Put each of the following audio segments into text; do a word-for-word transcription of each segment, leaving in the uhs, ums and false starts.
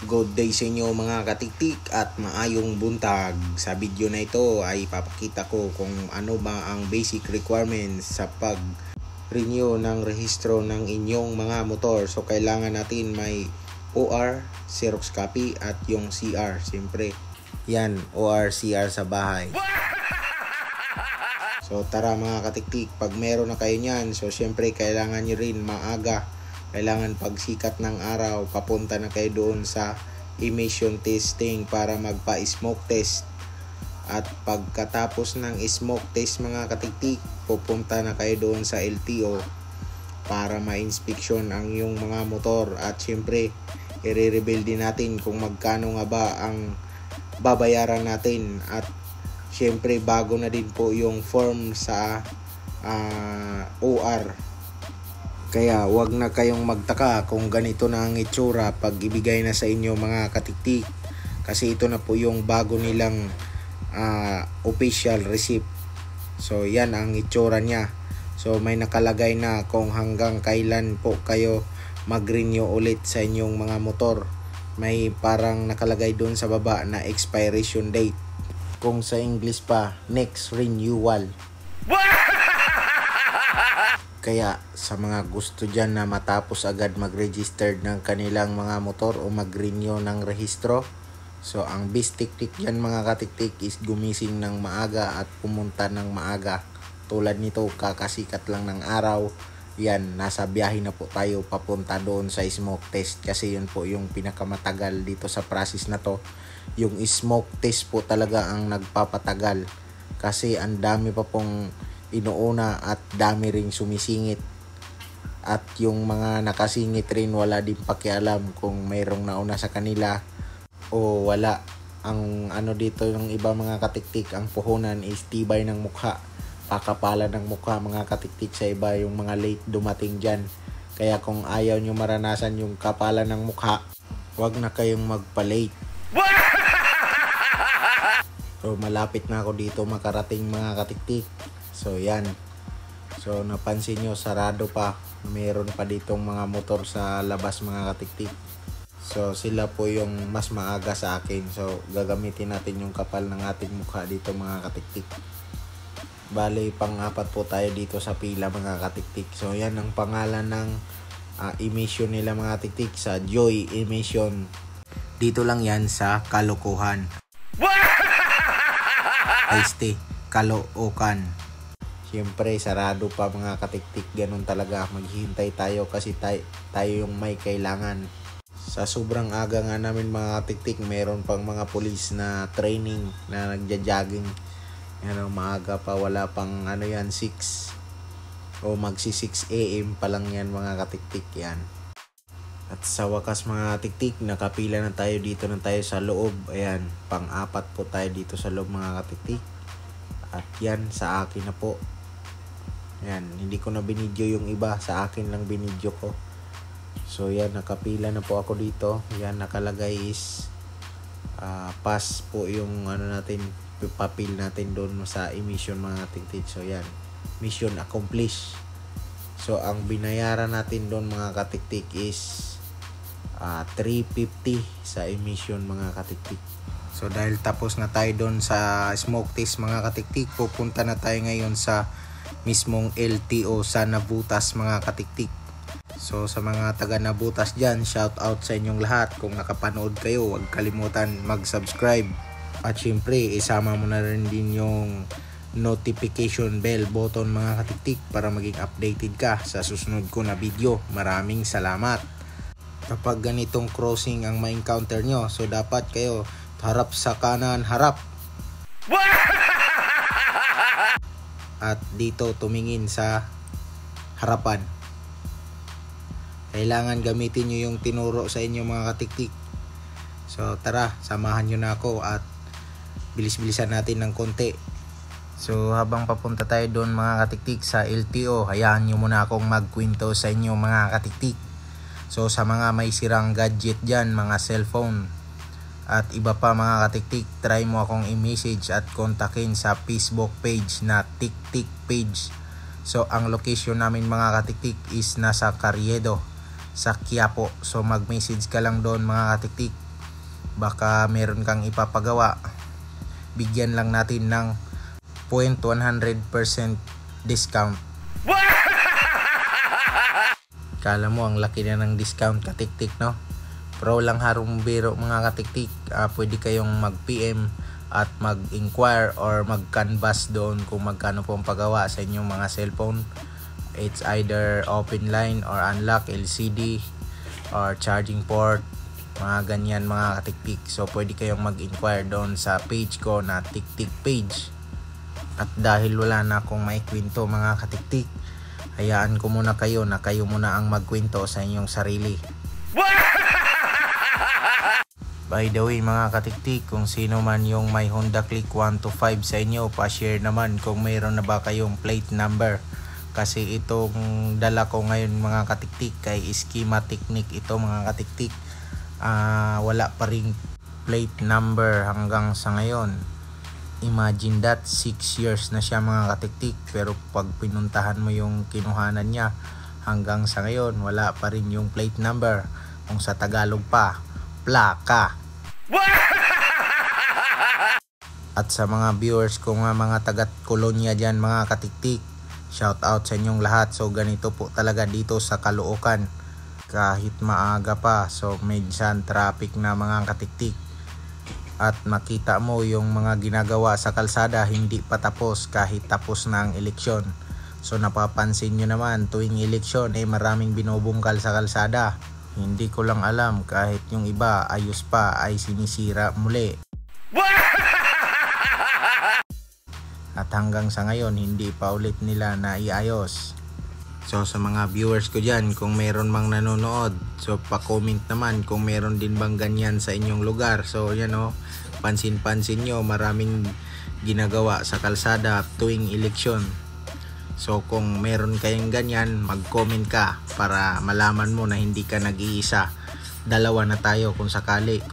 Good day sa inyo mga katiktik at maayong buntag. Sa video na ito ay papakita ko kung ano ba ang basic requirements sa pag-renew ng rehistro ng inyong mga motor. So kailangan natin may O R, Xerox copy at yung C R. Siyempre yan, O R, C R sa bahay. So tara mga katiktik, pag meron na kayo nyan, so siyempre kailangan nyo rin maaga. Kailangan pagsikat ng araw, papunta na kayo doon sa emission testing para magpa-smoke test. At pagkatapos ng smoke test mga katiktik, pupunta na kayo doon sa L T O para ma-inspeksyon ang yung mga motor. At syempre, i-reveal din natin kung magkano nga ba ang babayaran natin. At syempre, bago na din po yung form sa uh, O R. Kaya wag na kayong magtaka kung ganito na ang itsura pag ibigay na sa inyo mga katiktik. Kasi ito na po yung bago nilang uh, official receipt. So yan ang itsura niya. So may nakalagay na kung hanggang kailan po kayo mag-renew ulit sa inyong mga motor. May parang nakalagay doon sa baba na expiration date. Kung sa English pa, next renewal. Kaya sa mga gusto dyan na matapos agad mag-register ng kanilang mga motor o mag-renew ng rehistro, so ang best technique dyan mga katiktik is gumising ng maaga at pumunta ng maaga. Tulad nito, kakasikat lang ng araw, yan, nasa biyahe na po tayo papunta doon sa smoke test. Kasi yun po yung pinakamatagal dito sa process na to. Yung smoke test po talaga ang nagpapatagal. Kasi ang dami pa pong inuuna at dami ring sumisingit. At yung mga nakasingit rin wala din pakialam kung mayroong nauna sa kanila o wala. Ang ano dito yung iba mga katiktik, ang puhunan is tibay ng mukha, pakapala ng mukha mga katiktik sa iba yung mga late dumating dyan. Kaya kung ayaw nyo maranasan yung kapala ng mukha, wag na kayong magpa-late. So malapit na ako dito makarating mga katiktik. So yan. So napansin nyo, sarado pa. Meron pa ditong mga motor sa labas mga katiktik. So sila po yung mas maaga sa akin. So gagamitin natin yung kapal ng ating mukha dito mga katiktik. Bale pang-apat po tayo dito sa pila mga katiktik. So yan ang pangalan ng uh, emission nila mga katiktik, sa Joy Emission. Dito lang yan sa Caloocan. Este, Caloocan. Siyempre, sarado pa mga katiktik. Ganun talaga. Maghihintay tayo kasi tayo, tayo yung may kailangan. Sa sobrang aga nga namin mga katiktik, meron pang mga pulis na training na nagja-jogging. Ano, maaga pa, wala pang ano yan, six o magsi six A M pa lang yan mga katiktik yan. At sa wakas mga katiktik, nakapila na tayo dito na tayo sa loob. Ayan, pang-apat po tayo dito sa loob mga katiktik. At yan, sa akin na po. Ayan, hindi ko na binidyo yung iba, sa akin lang binidyo ko. So yan, nakapila na po ako dito. Yan, nakalagay is uh, pass po yung ano natin, papil natin doon sa emission mga katiktik. So yan, mission accomplished. So ang binayaran natin doon mga katiktik is uh, three fifty sa emission mga katiktik. So dahil tapos na tayo doon sa smoke test mga katiktik, pupunta na tayo ngayon sa mismong L T O sa Nabutas mga katiktik. So sa mga taga Nabutas dyan, shout out sa inyong lahat. Kung nakapanood kayo, huwag kalimutan mag-subscribe. At syempre, isama mo na rin din yung notification bell button mga katiktik para maging updated ka sa susunod ko na video. Maraming salamat. Kapag ganitong crossing ang ma-encounter nyo, so dapat kayo harap sa kanan, harap. At dito tumingin sa harapan. Kailangan gamitin nyo yung tinuro sa inyo mga katiktik. So tara, samahan nyo na ako at bilis-bilisan natin ng konti. So habang papunta tayo doon mga katiktik sa L T O, hayaan nyo muna akong magkwento sa inyo mga katiktik. So sa mga may sirang gadget dyan, mga cellphone at iba pa mga katiktik, try mo akong i-message at kontakin sa Facebook page na Tiktik page. So ang location namin mga katiktik is nasa Carriedo sa Quiapo. So mag-message ka lang doon mga katiktik baka meron kang ipapagawa, bigyan lang natin ng zero point one hundred percent discount. Kala mo ang laki na ng discount, katiktik, no? Pero lang harong biro mga katiktik, uh, pwede kayong mag-P M at mag-inquire or mag-canvas doon kung magkano po ang pagawa sa inyong mga cellphone. It's either open line or unlock, L C D or charging port, mga ganyan mga katiktik. So pwede kayong mag-inquire doon sa page ko na tiktik page. At dahil wala na akong maikwento mga katiktik, hayaan ko muna kayo na kayo muna ang magkwento sa inyong sarili. By the way mga katiktik, kung sino man yung may Honda Click one to five sa inyo, pa-share naman kung mayroon na ba kayong plate number. Kasi itong dala ko ngayon mga katiktik kay Schema Technic ito mga katiktik. Uh, wala pa ring plate number hanggang sa ngayon. Imagine that, six years na siya mga katiktik, pero pag pinuntahan mo yung kinuhanan niya, hanggang sa ngayon wala pa rin yung plate number. Kung sa Tagalog pa, plaka. At sa mga viewers ko nga mga taga Colonia dyan mga katiktik, shout out sa inyong lahat. So ganito po talaga dito sa Caloocan, kahit maaga pa, so minsan traffic na mga katiktik. At makita mo yung mga ginagawa sa kalsada hindi pa tapos kahit tapos na ang eleksyon. So napapansin nyo naman tuwing eleksyon eh maraming binubungkal sa kalsada. Hindi ko lang alam, kahit yung iba ayos pa ay sinisira muli. At hanggang sa ngayon hindi pa ulit nila naiayos. So sa mga viewers ko dyan, kung meron mang nanonood, so pa-comment naman kung meron din bang ganyan sa inyong lugar. So yan o, pansin-pansin nyo maraming ginagawa sa kalsada tuwing eleksyon. So kung meron kayong ganyan, mag-comment ka para malaman mo na hindi ka nag-iisa. Dalawa na tayo kung sakali.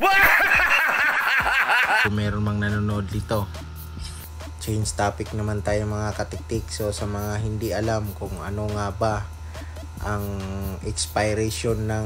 Kung meron mang nanonood dito. Change topic naman tayo mga katiktik. So sa mga hindi alam kung ano nga ba ang expiration ng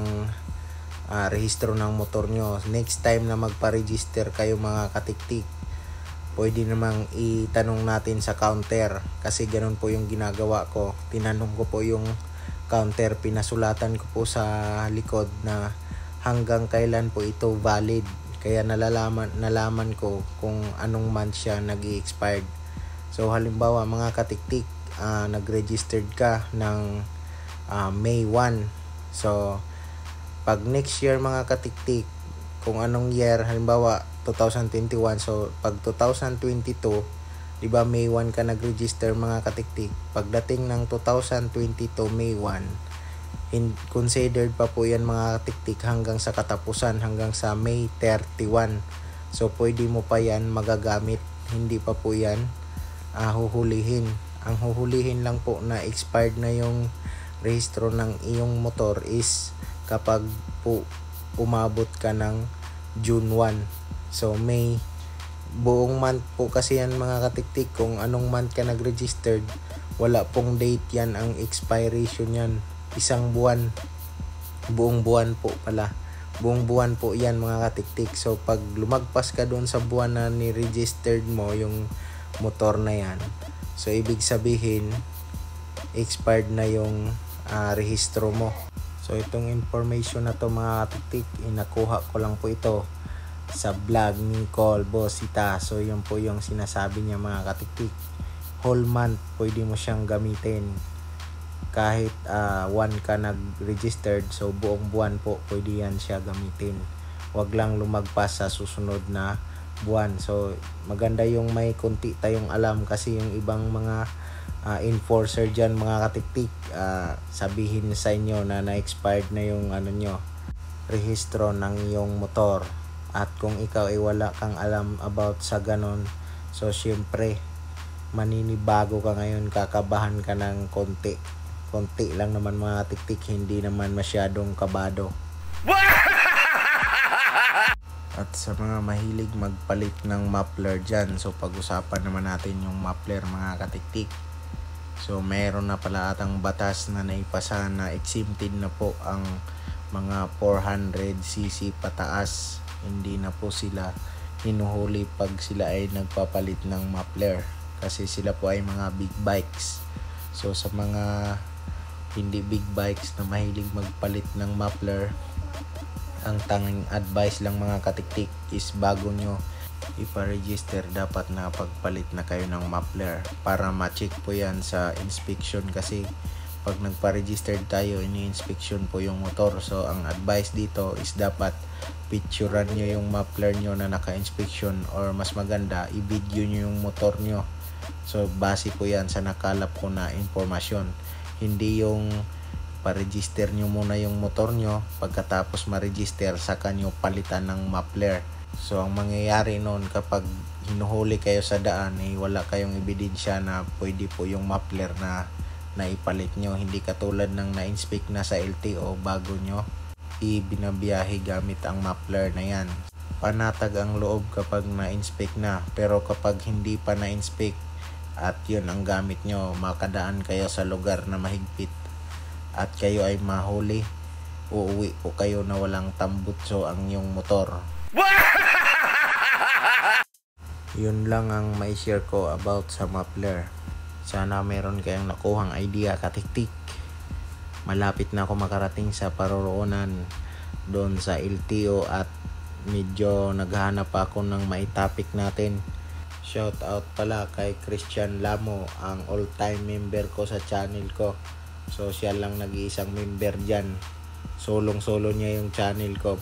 uh, rehistro ng motor nyo, next time na magpa-register kayo mga katiktik, pwede namang itanong natin sa counter. Kasi ganun po yung ginagawa ko. Tinanong ko po yung counter, pinasulatan ko po sa likod na hanggang kailan po ito valid. Kaya nalalaman, nalaman ko kung anong month siya nag-i-expired. So halimbawa mga katiktik, uh, nag-registered ka ng uh, May first. So pag next year mga katiktik, kung anong year, halimbawa twenty twenty-one, so pag twenty twenty-two, di ba May first ka nag-register mga katiktik, pagdating ng twenty twenty-two May first, in, considered pa po yan mga katiktik hanggang sa katapusan, hanggang sa May thirty-first. So pwede mo pa yan magagamit, hindi pa po yan uh, huhulihin. Ang huhulihin lang po na expired na yung rehistro ng iyong motor is kapag po umabot ka ng June first. So May, buong month po kasi yan mga katiktik. Kung anong month ka nag-registered, wala pong date yan ang expiration yan. Isang buwan, buong buwan po pala. Buong buwan po yan mga katiktik. So pag lumagpas ka doon sa buwan na ni-registered mo yung motor na yan, so ibig sabihin expired na yung uh, rehistro mo. So itong information na to mga katiktik, inakuha ko lang po ito sa vlog ni Col Bosita. So yun po yung sinasabi niya mga katiktik. Whole month pwede mo siyang gamitin. Kahit uh, one ka nag-registered, so buong buwan po pwede yan siya gamitin. Wag lang lumagpas sa susunod na buwan. So maganda yung may konti tayong alam, kasi yung ibang mga uh, enforcer dyan mga katiktik, uh, sabihin sa inyo na na-expired na yung ano nyo, rehistro ng iyong motor. At kung ikaw ay wala kang alam about sa ganon, so syempre maninibago ka ngayon, kakabahan ka ng konti. Konti lang naman mga tiktik, hindi naman masyadong kabado. At sa mga mahilig magpalit ng muffler dyan, so pag-usapan naman natin yung muffler mga katiktik. So meron na pala atang batas na naipasa na exempted na po ang mga four hundred c c pataas hindi na po sila hinuhuli pag sila ay nagpapalit ng muffler kasi sila po ay mga big bikes. So sa mga hindi big bikes na mahilig magpalit ng muffler, ang tanging advice lang mga katiktik is bago nyo ipa-register, dapat na pagpalit na kayo ng muffler para ma-check po yan sa inspection, kasi pag nagpa-register tayo, ini-inspection po yung motor. So ang advice dito is dapat picturean nyo yung muffler nyo na naka-inspection, or mas maganda i-video nyo yung motor nyo. So base po yan sa nakalap ko na informasyon, hindi yung pa-register nyo muna yung motor nyo, pagkatapos ma-register saka nyo palitan ng muffler. So ang mangyayari noon, kapag hinuhuli kayo sa daan, eh, wala kayong ebidensya na pwede po yung muffler na naipalit nyo. Hindi katulad ng na-inspect na sa L T O bago nyo ibinabiyahe gamit ang muffler na yan. Panatag ang loob kapag na-inspect na, pero kapag hindi pa na-inspect at yun ang gamit nyo, makadaan kayo sa lugar na mahigpit at kayo ay mahuli, uuwi po kayo na walang tambutso ang yung motor. Yun lang ang may share ko about sa muffler. Sana meron kayong nakuhang idea katiktik. Malapit na ako makarating sa paroroonan doon sa L T O at medyo naghahanap ako ng maitapik natin. Shout out pala kay Christian Lamo, ang all time member ko sa channel ko. So siya lang nag-iisang member dyan. Solong solo niya yung channel ko.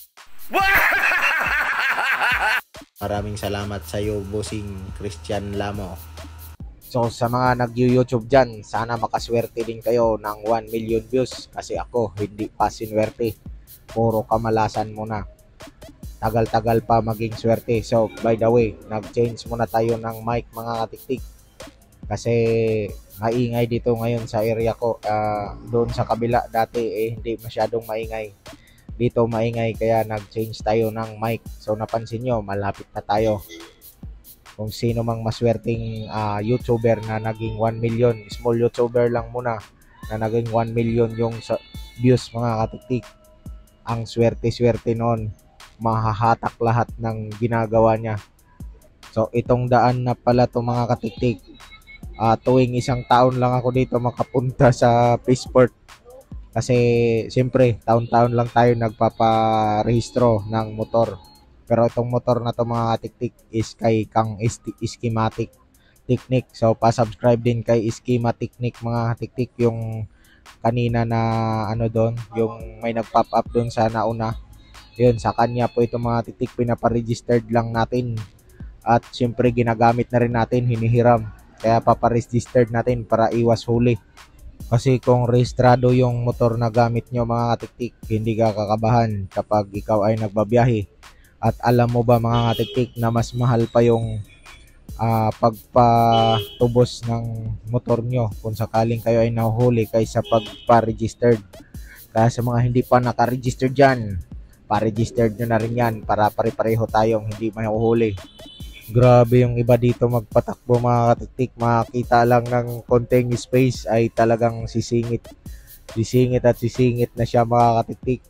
Maraming salamat sa iyo, bossing Christian Lamo. So sa mga nag-YouTube dyan, sana makaswerte din kayo ng one million views, kasi ako hindi pa sinwerte. Puro kamalasan muna. Tagal-tagal pa maging swerte. So by the way, nag-change muna tayo ng mic mga katiktik, kasi maingay dito ngayon sa area ko. Uh, doon sa kabila dati eh hindi masyadong maingay. Dito maingay, kaya nag-change tayo ng mic. So napansin nyo, malapit na tayo. Kung sino mang maswerteng uh, YouTuber na naging one million, small YouTuber lang muna na naging one million yung views mga katiktik, ang swerte-swerte noon, mahahatak lahat ng ginagawa niya. So itong daan na pala to mga katiktik, uh, tuwing isang taon lang ako dito makapunta sa Peaceport, kasi siyempre taon-taon lang tayo nagpaparehistro ng motor. Pero itong motor na to mga katiktik is kay Kang Schematic Technique. So pa-subscribe din kay Schematic Technique mga katiktik, yung kanina na ano doon, yung may nag-pop up doon sa nauna. Yun, sa kanya po ito mga katiktik, pinapa-registered lang natin. At siyempre ginagamit na rin natin, hinihiram. Kaya papa-registered natin para iwas huli. Kasi kung rehistrado yung motor na gamit nyo mga katiktik, hindi ka kakabahan kapag ikaw ay nagbabiyahe. At alam mo ba mga katiktik na mas mahal pa yung uh, pagpatubos ng motor nyo kung sakaling kayo ay nahuhuli kaysa pagpa-registered. Kaya sa mga hindi pa naka-register dyan, pa-registered nyo na rin yan para pare-pareho tayong hindi mahuhuli. Grabe yung iba dito magpatakbo mga katiktik, makakita lang ng konting space ay talagang sisingit. Sisingit at sisingit na siya mga katiktik.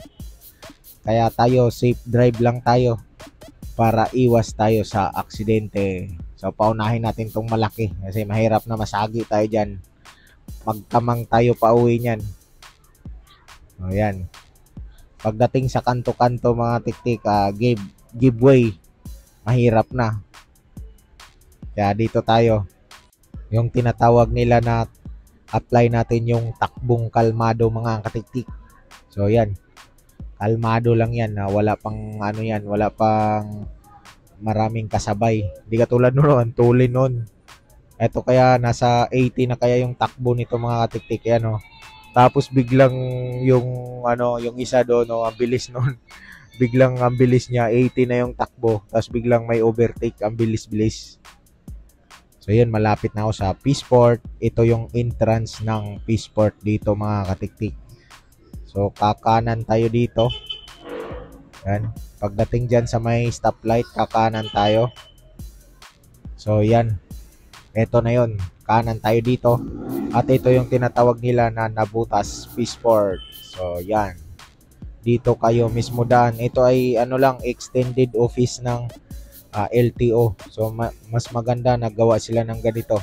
Kaya tayo, safe drive lang tayo para iwas tayo sa aksidente. So paunahin natin tong malaki kasi mahirap na masagi tayo dyan. Magkamang tayo pa uwi nyan. O yan. Pagdating sa kanto-kanto mga tiktik, uh, give, give way. Mahirap na. Kaya dito tayo. Yung tinatawag nila na apply natin yung takbong kalmado mga katiktik. So yan. Kalmado lang yan, na wala pang ano yan, wala pang maraming kasabay. Hindi katulad noon, ang tuloy noon. Ito kaya nasa eighty na kaya yung takbo nito mga katiktik, yan oh. Tapos biglang yung ano, yung isa doon, no, ang bilis noon. Biglang ang bilis niya, eighty na yung takbo. Tapos biglang may overtake, ang bilis-bilis. So yun, malapit na ako sa Peaceport. Ito yung entrance ng Peaceport dito mga katiktik. So, kakanan tayo dito. Yan. Pagdating dyan sa may stoplight, kakanan tayo. So, yan. Ito na yun. Kanan tayo dito. At ito yung tinatawag nila na Nabutas Peaceport. So, yan. dito kayo mismo daan. Ito ay ano lang, extended office ng uh, L T O. So ma mas maganda nagawa sila ng ganito.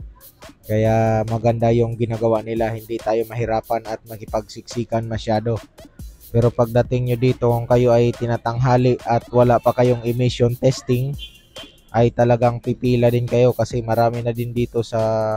Kaya maganda yung ginagawa nila, hindi tayo mahirapan at makipagsiksikan masyado. Pero pagdating nyo dito, kung kayo ay tinatanghali at wala pa kayong emission testing, ay talagang pipila din kayo kasi marami na din dito sa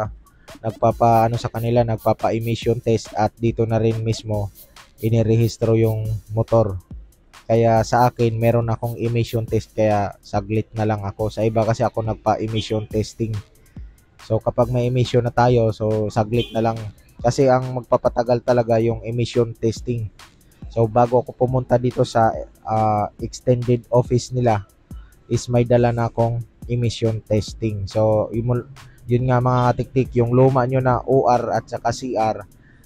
nagpapa ano sa kanila, nagpapa emission test at dito na rin mismo inirehistro yung motor. Kaya sa akin meron akong emission test, kaya saglit na lang ako. Sa iba kasi ako nagpa emission testing. So kapag may emission na tayo, so saglit na lang kasi ang magpapatagal talaga yung emission testing. So bago ako pumunta dito sa uh, extended office nila is may dala na akong emission testing. So yun, yun nga mga katiktik, yung luma nyo na O R at saka C R,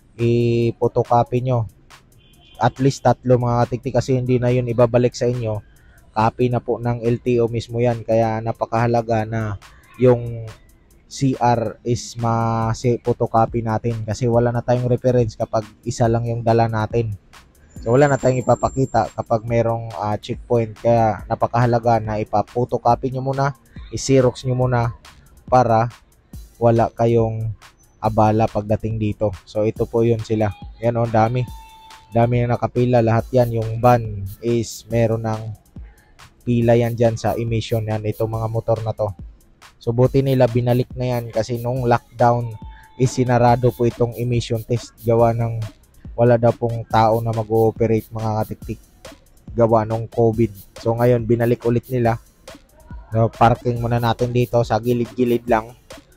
i-photocopy nyo at least tatlo mga katiktik kasi hindi na yun ibabalik sa inyo. Copy na po ng L T O mismo yan, kaya napakahalaga na yung C R is ma-photocopy natin kasi wala na tayong reference kapag isa lang yung dala natin. So wala na tayong ipapakita kapag merong uh, checkpoint, kaya napakahalaga na ipa-photocopy nyo muna, i-xerox nyo muna para wala kayong abala pagdating dito. So ito po yun sila. Yan o, dami. Dami na nakapila. Lahat yan, yung van is meron ng pila yan dyan sa emission yan. Itong mga motor na to. So buti nila binalik na yan kasi nung lockdown is sinarado po itong emission test. Gawa ng wala daw pong tao na mag-ooperate mga katiktik. Gawa nung COVID. So ngayon binalik ulit nila. So, parking muna natin dito sa gilid-gilid lang.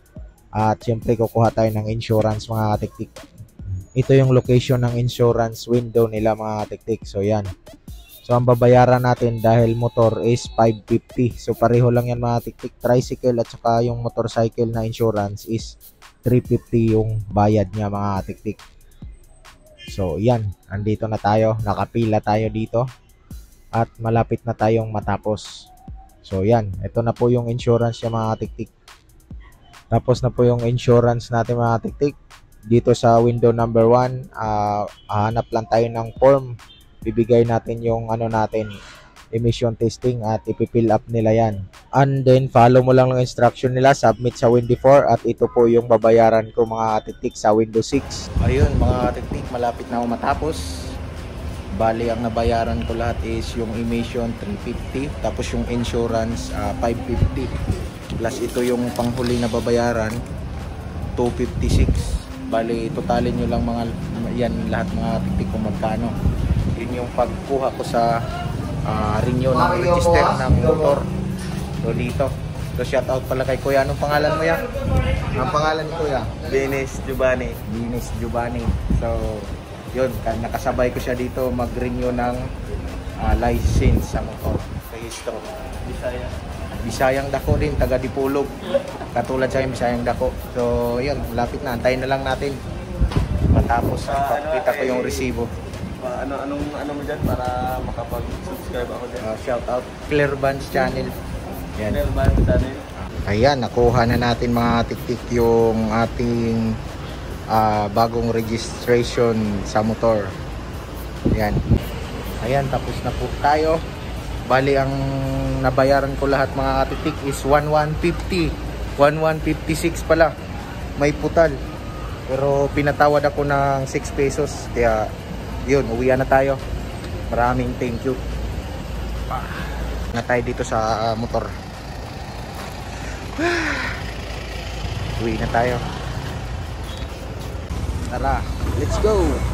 At syempre kukuha tayo ng insurance mga katiktik. Ito yung location ng insurance window nila mga katiktik. So yan. So ang babayaran natin dahil motor is five fifty. So pareho lang yan mga tiktik. Tricycle at saka yung motorcycle na insurance is three fifty yung bayad niya mga tiktik. So yan, andito na tayo. Nakapila tayo dito. At malapit na tayong matapos. So yan, ito na po yung insurance niya mga tiktik. Tapos na po yung insurance natin mga tiktik. Dito sa window number one, uh, hanap lang tayo ng form. Bibigay natin yung ano natin, emission testing, at ipipill up nila yan. And then follow mo lang ng instruction nila, submit sa window four, at ito po yung babayaran ko mga tiktik sa window six. Ayun mga tiktik, malapit na ako matapos. Bali ang nabayaran ko lahat is yung emission three fifty, tapos yung insurance uh, five fifty, plus ito yung panghuli na babayaran two fifty-six. Bali totalin nyo lang mga yan lahat mga tiktik kung magkano. Yun yung pagkuha ko sa uh, renew ng register ng motor. So dito. So shout out pala kay Kuya. Anong pangalan mo yan? Ang pangalan ni Kuya? Dennis Giovanni. Dennis Giovanni. So yun, nakasabay ko siya dito mag-renew ng uh, license sa motor. Registro. Bisaya. Bisayang Dako din, taga Dipolog. Katulad sa Bisayang Dako. So yun, lapit na. Antayin na lang natin matapos ang pagkita ko yung resibo. Ano anong ano mo diyan para makapag-subscribe ako diyan? Uh, shout out Clear Bands channel. Yan. Clear Bands channel. Ayan, nakuha na natin mga tiktik yung ating uh, bagong registration sa motor. Ayan. Ayan, tapos na po tayo. Bali ang nabayaran ko lahat mga tiktik is one one fifty. one one fifty-six pala. May putal. Pero pinatawad ako ng six pesos. Kaya yun, uwian na tayo. Maraming thank you. Na tayo dito sa uh, motor. Uwi na tayo. Tara, let's go.